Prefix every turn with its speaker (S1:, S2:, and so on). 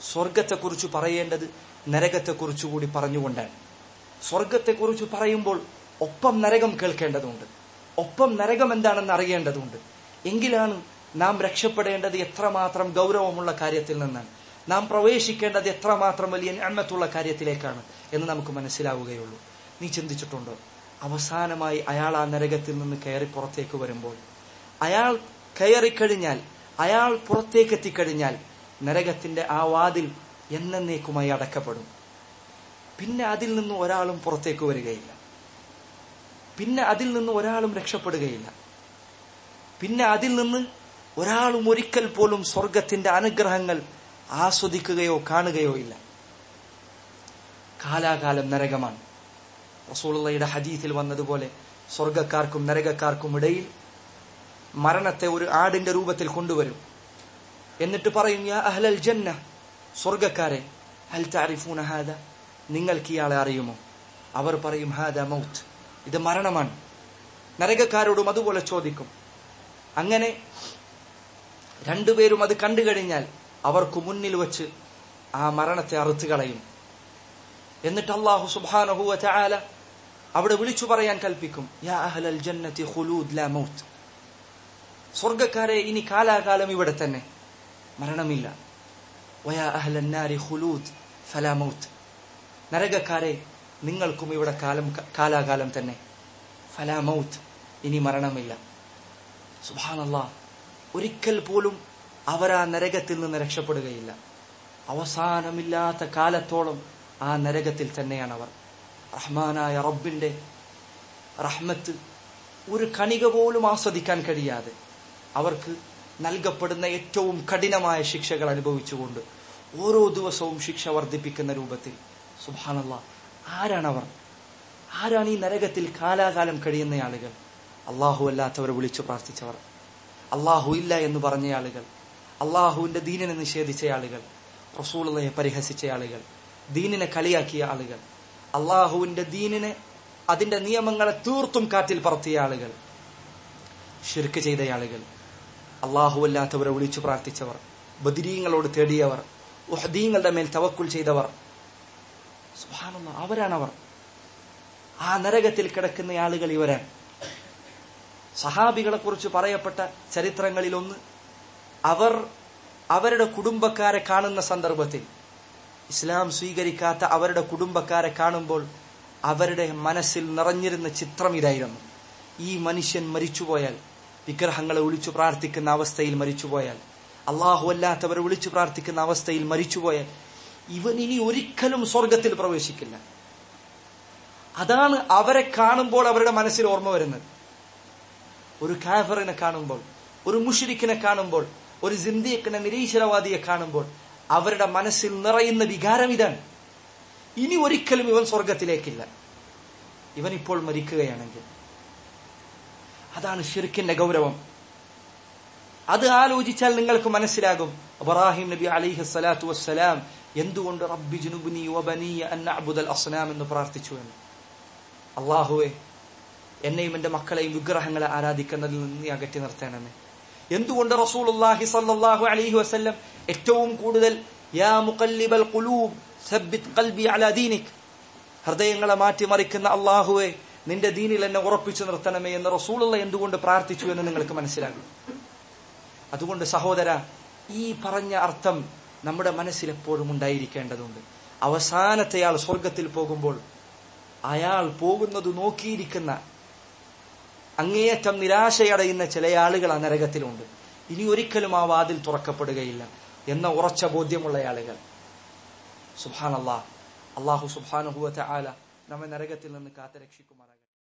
S1: സ്വർഗത്തെക്കുറിച്ച് പറയേണ്ടത് നരകത്തെക്കുറിച്ച് കൂടി പറഞ്ഞുകൊണ്ടാണ്. സ്വർഗത്തെക്കുറിച്ച് പറയുമ്പോൾ ഒപ്പം നരകം കേൾക്കേണ്ടതുണ്ട്, ഒപ്പം നരകം എന്താണെന്ന് അറിയേണ്ടതുണ്ട്. എങ്കിലാണ് നാം രക്ഷപ്പെടേണ്ടത് എത്രമാത്രം ഗൗരവമുള്ള കാര്യത്തിൽ നിന്നാണ്, നാം പ്രവേശിക്കേണ്ടത് എത്രമാത്രം വലിയ നിഅമത്തുള്ള കാര്യത്തിലേക്കാണ് എന്ന് നമുക്ക് മനസ്സിലാവുകയുള്ളൂ. നീ ചിന്തിച്ചിട്ടുണ്ടോ, അവസാനമായി അയാൾ ആ നരകത്തിൽ നിന്ന് കയറി പുറത്തേക്ക് വരുമ്പോൾ, അയാൾ കയറിക്കഴിഞ്ഞാൽ, അയാൾ പുറത്തേക്ക് എത്തിക്കഴിഞ്ഞാൽ നരകത്തിന്റെ ആ വാതിൽ എന്നേക്കുമായി അടക്കപ്പെടും. പിന്നെ അതിൽ നിന്ന് ഒരാളും പുറത്തേക്ക് വരികയില്ല, പിന്നെ അതിൽ നിന്ന് ഒരാളും രക്ഷപ്പെടുകയില്ല, പിന്നെ അതിൽ നിന്ന് ഒരാളും ഒരിക്കൽ പോലും സ്വർഗത്തിന്റെ അനുഗ്രഹങ്ങൾ ആസ്വദിക്കുകയോ കാണുകയോ ഇല്ല. കാലാകാലം നരകമാണ്. റസൂലുള്ളാഹിയുടെ ഹദീസിൽ വന്നതുപോലെ സ്വർഗക്കാർക്കും നരകക്കാർക്കും ഇടയിൽ മരണത്തെ ഒരു ആടിന്റെ രൂപത്തിൽ കൊണ്ടുവരും. എന്നിട്ട് പറയും, യാ അഹ്ലൽ ജന്ന, സ്വർഗക്കാരെ, ഹൽ തഅരിഫൂന ഹാദാ, നിങ്ങൾക്ക് ഇയാളെ അറിയുമോ? അവർ പറയും, ഹാദാ മൗത്ത്, ഇത് മരണമാണ്. നരകക്കാരോടും അതുപോലെ ചോദിക്കും. അങ്ങനെ രണ്ടുപേരും അത് കണ്ടു കഴിഞ്ഞാൽ അവർക്ക് മുന്നിൽ വച്ച് ആ മരണത്തെ അറുത്തു കളയും. എന്നിട്ട് അല്ലാഹു സുബ്ഹാനഹു വ തആല അവിടെ വിളിച്ചു പറയാൻ കൽപ്പിക്കും, യാ അഹ്ലൽ ജന്നതി ഖുലൂദ് ലാ മൗത്ത്, സ്വർഗക്കാരെ, ഇനി കാലാകാലം ഇവിടെ തന്നെ, മരണമില്ല. വയാ അഹ്ലൻ നാരി ഖുലൂദ് ഫലാ മൗത്ത്, നരകക്കാരെ, നിങ്ങൾക്കും ഇവിടെ കാലാകാലം തന്നെ, ഫലാ മൗത്ത്, ഇനി മരണമില്ല. സുബ്ഹാനല്ലാഹ്, ഒരിക്കൽ പോലും അവർ ആ നരകത്തിൽ നിന്ന് രക്ഷപ്പെടുകയില്ല. അവസാനമില്ലാത്ത കാലത്തോളം ആ നരകത്തിൽ തന്നെയാണ് അവർ. റഹ്മാനായ റബ്ബിന്റെ റഹ്മത്ത് ഒരു കണിക പോലും ആസ്വദിക്കാൻ കഴിയാതെ അവർക്ക് നൽകപ്പെടുന്ന ഏറ്റവും കഠിനമായ ശിക്ഷകൾ അനുഭവിച്ചുകൊണ്ട് ഓരോ ദിവസവും ശിക്ഷ വർദ്ധിപ്പിക്കുന്ന രൂപത്തിൽ. സുബ്ഹാനല്ലാഹ്, ആരാണവർ? ആരാണ് ഈ നരകത്തിൽ കാലാകാലം കഴിയുന്ന ആളുകൾ? അള്ളാഹു അല്ലാത്തവരെ വിളിച്ചു പ്രാർത്ഥിച്ചവർ, അള്ളാഹു ഇല്ല എന്ന് പറഞ്ഞ ആളുകൾ, അള്ളാഹുവിന്റെ ദീനിനെ നിഷേധിച്ച ആളുകൾ, റസൂലുള്ളാഹിയെ പരിഹസിച്ച ആളുകൾ, ദീനിനെ കളിയാക്കിയ ആളുകൾ, അള്ളാഹുവിന്റെ ദീനിനെ, അതിന്റെ നിയമങ്ങളെ തീർത്തും കാറ്റിൽ പറത്തിയ ആളുകൾ, ശിർക്ക് ചെയ്ത ആളുകൾ, അള്ളാഹു അല്ലാത്തവരെ വിളിച്ചു പ്രാർത്ഥിച്ചവർ, ബദരീങ്ങളോട് തേടിയവർ, ഉഹദീങ്ങളുടെ മേൽ തവക്കുൽ ചെയ്തവർ. സുബ്ഹാനല്ലാഹ്, അവരാണവർ. ആ നരകത്തിൽ കിടക്കുന്ന ആളുകൾ ഇവരാണ്. സഹാബികളെ കുറിച്ച് പറയപ്പെട്ട ചരിത്രങ്ങളിലൊന്ന്, അവർ അവരുടെ കുടുംബക്കാരെ കാണുന്ന സന്ദർഭത്തിൽ, ഇസ്ലാം സ്വീകരിക്കാത്ത അവരുടെ കുടുംബക്കാരെ കാണുമ്പോൾ അവരുടെ മനസ്സിൽ നിറഞ്ഞിരുന്ന ചിത്രം ഇതായിരുന്നു: ഈ മനുഷ്യൻ മരിച്ചുപോയാൽ, വിഗ്രഹങ്ങളെ വിളിച്ചു പ്രാർത്ഥിക്കുന്ന അവസ്ഥയിൽ മരിച്ചുപോയാൽ, അള്ളാഹു അല്ലാത്തവരെ വിളിച്ചു പ്രാർത്ഥിക്കുന്ന അവസ്ഥയിൽ മരിച്ചുപോയാൽ ഇവൻ ഇനി ഒരിക്കലും സ്വർഗത്തിൽ പ്രവേശിക്കില്ല. അതാണ് അവരെ കാണുമ്പോൾ അവരുടെ മനസ്സിൽ ഓർമ്മ വരുന്നത്. ഒരു കാഫിറിനെ കാണുമ്പോൾ, ഒരു മുശ്രിക്കിനെ കാണുമ്പോൾ, ഒരു സിന്ദീഖിനെ, നിരീശ്വരവാദിയെ കാണുമ്പോൾ അവരുടെ മനസ്സിൽ നിറയുന്ന വികാരം ഇതാണ്: ഇനി ഒരിക്കലും ഇവൻ സ്വർഗത്തിലേക്കില്ല, ഇവൻ ഇപ്പോൾ മരിക്കുകയാണെങ്കിൽ. അതാണ് ശിർക്കിന്റെ ഗൗരവം. അത് ആലോചിച്ചാൽ നിങ്ങൾക്ക് മനസ്സിലാകും ഇബ്രാഹിം നബി അലൈഹി സ്വലാത്തു വസ്സലാം എന്തുകൊണ്ട് റബ്ബി ജുനുബ്നി വബനിയ അൻ നഅ്ബുദൽ അസ്നാം എന്ന് പ്രാർത്ഥിച്ചു എന്ന്. അല്ലാഹുവേ, എന്നെയും എന്റെ മക്കളെയും വിഗ്രഹങ്ങളെ ആരാധിക്കുന്നതിൽ നിന്ന് നീ അകറ്റി നിർത്തണമേ. എന്തുകൊണ്ട് റസൂലുള്ളാഹി സ്വല്ലല്ലാഹു അലൈഹി വസല്ലം ഏറ്റവും കൂടുതൽ യാ മുഖല്ലിബൽ ഖുലൂബ് സബ്ബിത് ഖൽബി അലാ ദീനിക്, ഹൃദയങ്ങളെ മാറ്റിമറിക്കുന്ന അല്ലാഹുവേ, നിന്റെ ദീനിൽ എന്നെ ഉറപ്പിച്ചു നിർത്തണമേ എന്ന് റസൂലുള്ള എന്തുകൊണ്ട് പ്രാർത്ഥിച്ചു എന്ന് നിങ്ങൾക്ക് മനസ്സിലാകും. അതുകൊണ്ട് സഹോദര, ഈ പറഞ്ഞ അർത്ഥം നമ്മുടെ മനസ്സിൽ എപ്പോഴും ഉണ്ടായിരിക്കേണ്ടതുണ്ട്. അവസാനത്തെയാൾ സ്വർഗത്തിൽ പോകുമ്പോൾ അയാൾ പോകുന്നത് നോക്കിയിരിക്കുന്ന, അങ്ങേയറ്റം നിരാശയടയുന്ന ചില ആളുകൾ ആ നരകത്തിലുണ്ട്. ഇനി ഒരിക്കലും ആ വാതിൽ തുറക്കപ്പെടുകയില്ല എന്ന ഉറച്ച ബോധ്യമുള്ള ആളുകൾ. സുബ്ഹാനല്ലാഹ്, അല്ലാഹു സുബ്ഹാനഹു വ തആല നമ്മെ നരകത്തിൽ നിന്ന് കാത്തുരക്ഷിക്കുമാറാകട്ടെ.